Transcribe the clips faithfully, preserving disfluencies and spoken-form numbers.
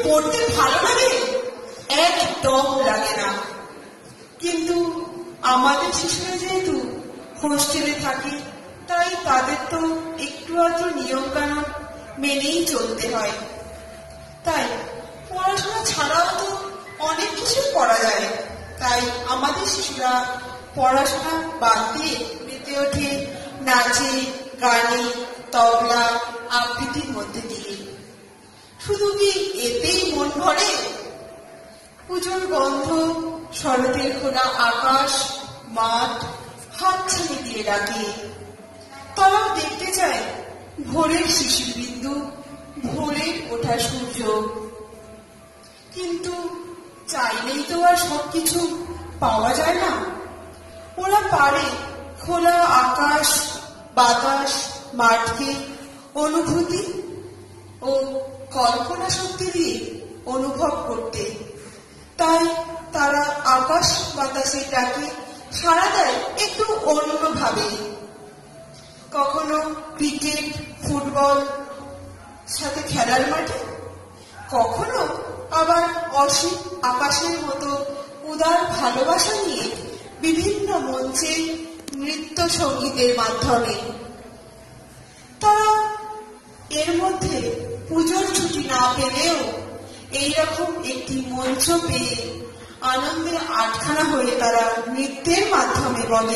পড়তে ভালো লাগে? একদম লাগে না। কিন্তু আমাদের শিশুরা যেহেতু হোস্টেলে থাকে, তাই তাদের তো একটু আধটু নিয়ম কানুন মেনেই চলতে হয়। তাই পড়াশোনা ছাড়াও তো অনেক কিছু করা যায়। তাই আমাদের শিশুরা পড়াশোনা বাদ দিয়ে মেতে ওঠে নাচে, গানে, তবলা, আবৃত্তির মধ্যে দিয়ে। শুধু কি এতেই মন ভরে? পুজোর গন্ধ, শরতের খোলা আকাশ, মাঠ হাতছানি দিয়ে ডাকে। তারাও দেখতে চায় ভোরের শিশির বিন্দু, ভোরের ওঠা সূর্য। কিন্তু চাইলেই তো আর সবকিছু পাওয়া যায় না। ওরা পারে খোলা আকাশ, বাতাস, মাঠকে অনুভূতি ও কল্পনা শক্তি দিয়ে অনুভব করতে। তাই তারা আকাশ বাতাসের ডাকে সাড়া দেয় একটু অন্যভাবে। কখনো ক্রিকেট, ফুটবল সাথে খেলার মাঠে, কখনো আবার অসীম আকাশের মতো উদার ভালোবাসা নিয়ে বিভিন্ন মঞ্চে নৃত্য সঙ্গীতের মাধ্যমে। তারা এর মধ্যে পুজোর ছুটি না পেলেও এইরকম একটি মঞ্চ পেয়ে আনন্দে আটখানা হয়ে তারা নৃত্যের মাধ্যমে বলে,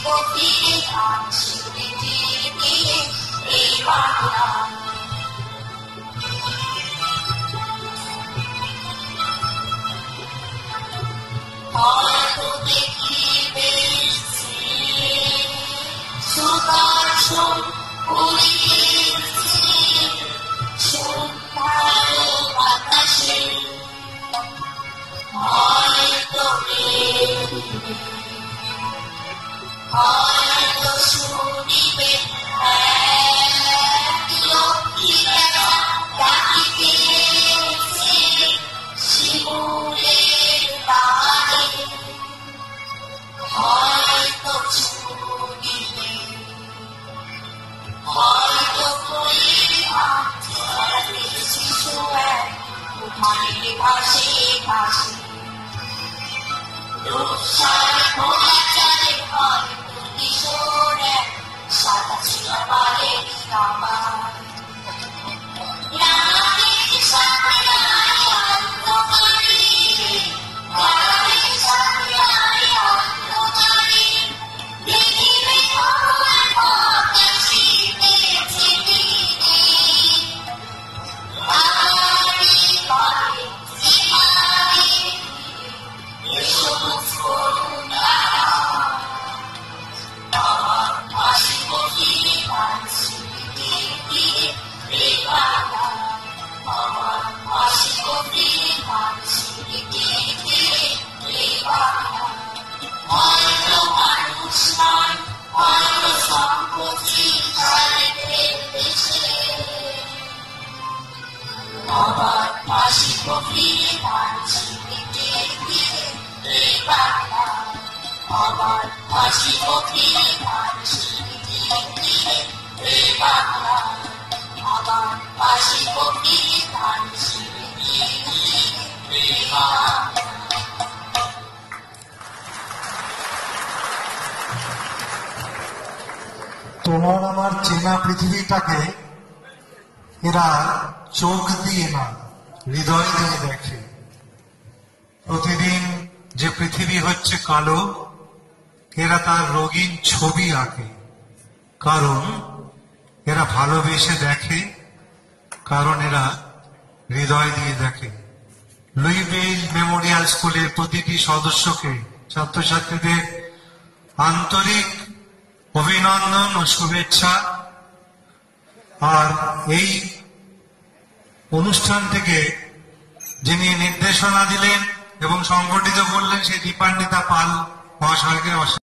ফিরে গান স্মৃতির তীরে এই বাংলা। হয়তো দেখিবে সুদর্শন উড়িয়েছে সন্ধ্যার বাতাসে, হয়তো দেখিবে, হয়তো শুনিবে এক লক্ষ্মীরা ডাকিতেছে শিমুলের তারে, হয়তো শুনিবে, হয়তো শিশু এক ঘুমাইলে ভাসে ভাসে রূপসার ঘোড়া চালে, হয়তো কিশোর এক সাদা শিলাবারে আবার রাতের সামলায় অন্ধকারে, রাতের সামলায় অন্ধকারে দেখিবে ভগবান আকাশিতেছে দিনে আরে পারে সেখানে এসো করুণা। আমার আসিব ফিরে গান স্মৃতির তীরে এই বাংলা, আমার আসিব ফিরে গান স্মৃতির তীরে এই বাংলা। হয়তো মানুষ নয়, হয়তো সম্পত্তি চাইতে দেশে, আবার আসিব ফিরে গান স্মৃতির তীরে এই বাংলা, আবার আসিব ফিরে গান স্মৃতির তীরে এই বাংলা, আবার আসিব ফিরে গান স্মৃতির তীরে এই বাংলা। তোমার আমার চেনা পৃথিবীটাকে এরা চোখ দিয়ে না হৃদয় দিয়ে দেখে। প্রতিদিন যে পৃথিবী হচ্ছে কালো, এরা তার রঙিন ছবি আঁকে, কারণ এরা ভালোবেসে দেখে, কারণ এরা হৃদয় দিয়ে দেখে। লুইভিল মেমোরিয়াল স্কুলের প্রতিটি সদস্যকে, ছাত্রছাত্রীদের আন্তরিক অভিনন্দন ও শুভেচ্ছা। আর এই অনুষ্ঠান থেকে যিনি নির্দেশনা দিলেন এবং সংগঠিত করলেন সেই দীপান্বিতা পাল মহাশয়কে